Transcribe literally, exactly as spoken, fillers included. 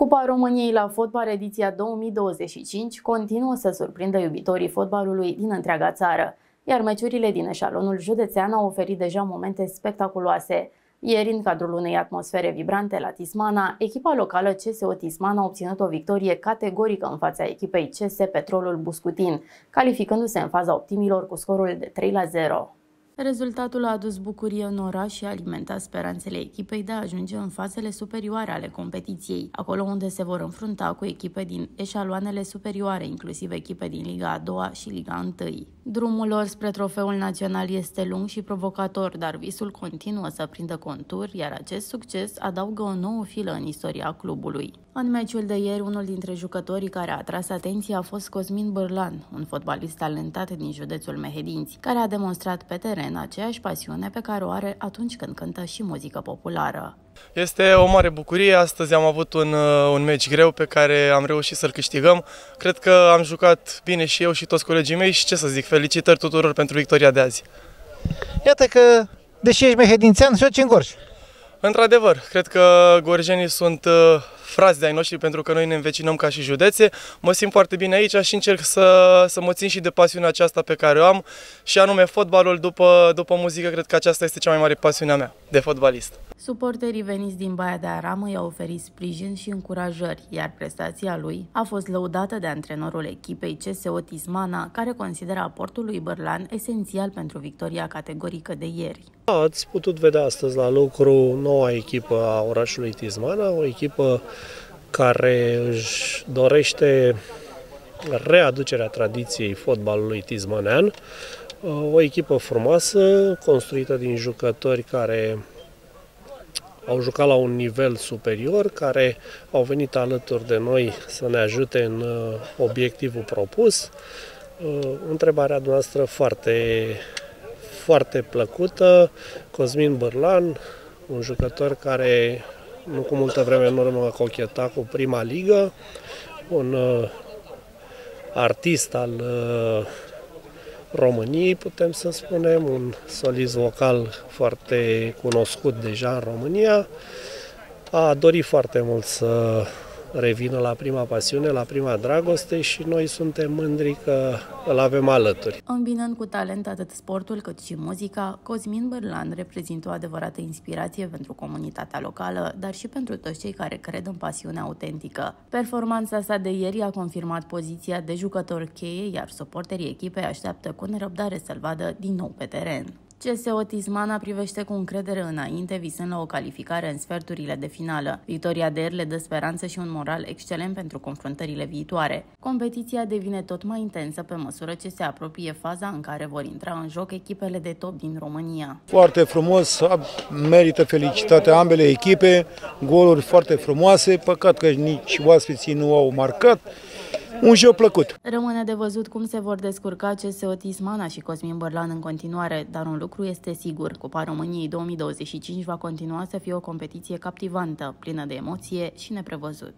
Cupa României la fotbal ediția două mii douăzeci și cinci continuă să surprindă iubitorii fotbalului din întreaga țară, iar meciurile din eșalonul județean au oferit deja momente spectaculoase. Ieri, în cadrul unei atmosfere vibrante la Tismana, echipa locală C S O Tismana a obținut o victorie categorică în fața echipei C S Petrolul Buscutin, calificându-se în faza optimilor cu scorul de trei la zero. Rezultatul a adus bucurie în oraș și a alimentat speranțele echipei de a ajunge în fazele superioare ale competiției, acolo unde se vor înfrunta cu echipe din eșaloanele superioare, inclusiv echipe din Liga a doua și Liga unu. Drumul lor spre trofeul național este lung și provocator, dar visul continuă să prindă contur, iar acest succes adaugă o nouă filă în istoria clubului. În meciul de ieri, unul dintre jucătorii care a atras atenția a fost Cosmin Bârlan, un fotbalist talentat din județul Mehedinți, care a demonstrat pe teren aceeași pasiune pe care o are atunci când cântă și muzică populară. Este o mare bucurie. Astăzi am avut un, un meci greu pe care am reușit să-l câștigăm. Cred că am jucat bine și eu și toți colegii mei și ce să zic, felicitări tuturor pentru victoria de azi. Iată că, deși ești mehedințean, joci în Gorj. Într-adevăr, cred că gorjenii sunt frați de ai noștri pentru că noi ne învecinăm ca și județe. Mă simt foarte bine aici și încerc să, să mă țin și de pasiunea aceasta pe care o am și anume fotbalul. După, după muzică, cred că aceasta este cea mai mare pasiunea mea de fotbalist. Suporterii veniți din Baia de Aramă i-au oferit sprijin și încurajări, iar prestația lui a fost lăudată de antrenorul echipei C S O Tismana, care consideră aportul lui Bârlan esențial pentru victoria categorică de ieri. Ați putut vedea astăzi la lucru noua echipă a orașului Tismana, o echipă care își dorește readucerea tradiției fotbalului tismanean, o echipă frumoasă, construită din jucători care au jucat la un nivel superior, care au venit alături de noi să ne ajute în obiectivul propus. Întrebarea noastră foarte, foarte plăcută. Cosmin Bârlan, un jucător care nu cu multă vreme în urmă a cochetat cu prima ligă, un uh, artist al uh, României, putem să spunem, un solist vocal foarte cunoscut deja în România. A dorit foarte mult să revină la prima pasiune, la prima dragoste și noi suntem mândri că îl avem alături. Îmbinând cu talent atât sportul cât și muzica, Cosmin Bârlan reprezintă o adevărată inspirație pentru comunitatea locală, dar și pentru toți cei care cred în pasiunea autentică. Performanța sa de ieri a confirmat poziția de jucător cheie, iar suporterii echipei așteaptă cu nerăbdare să-l vadă din nou pe teren. C S O Tismana privește cu încredere înainte, visând la o calificare în sferturile de finală. Victoria de ieri le dă speranță și un moral excelent pentru confruntările viitoare. Competiția devine tot mai intensă pe măsură ce se apropie faza în care vor intra în joc echipele de top din România. Foarte frumos, merită felicitate ambele echipe, goluri foarte frumoase, păcat că nici oaspeții nu au marcat. Un joc plăcut. Rămâne de văzut cum se vor descurca C S O Tismana și Cosmin Bârlan în continuare, dar un lucru este sigur: Cupa României două mii douăzeci și cinci va continua să fie o competiție captivantă, plină de emoție și neprevăzut.